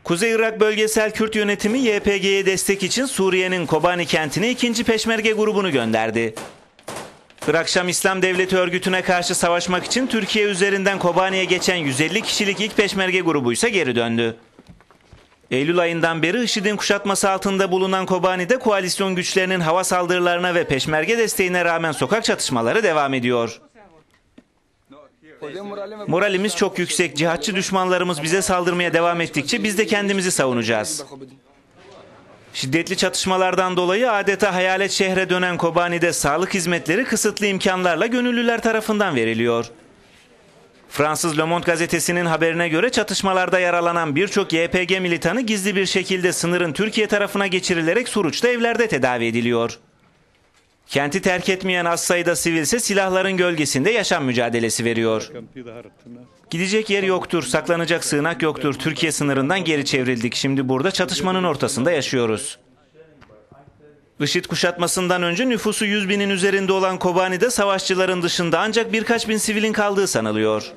Kuzey Irak Bölgesel Kürt Yönetimi YPG'ye destek için Suriye'nin Kobani kentine 2. Peşmerge grubunu gönderdi. Irak Şam İslam Devleti örgütüne karşı savaşmak için Türkiye üzerinden Kobani'ye geçen 150 kişilik ilk peşmerge grubu ise geri döndü. Eylül ayından beri IŞİD'in kuşatması altında bulunan Kobani'de koalisyon güçlerinin hava saldırılarına ve peşmerge desteğine rağmen sokak çatışmaları devam ediyor. Moralimiz çok yüksek. Cihatçı düşmanlarımız bize saldırmaya devam ettikçe biz de kendimizi savunacağız. Şiddetli çatışmalardan dolayı adeta hayalet şehre dönen Kobani'de sağlık hizmetleri kısıtlı imkanlarla gönüllüler tarafından veriliyor. Fransız Le Monde gazetesinin haberine göre çatışmalarda yaralanan birçok YPG militanı gizli bir şekilde sınırın Türkiye tarafına geçirilerek Suruç'ta evlerde tedavi ediliyor. Kenti terk etmeyen az sayıda sivil ise silahların gölgesinde yaşam mücadelesi veriyor. Gidecek yer yoktur, saklanacak sığınak yoktur. Türkiye sınırından geri çevrildik. Şimdi burada çatışmanın ortasında yaşıyoruz. IŞİD kuşatmasından önce nüfusu 100 binin üzerinde olan Kobani'de savaşçıların dışında ancak birkaç bin sivilin kaldığı sanılıyor.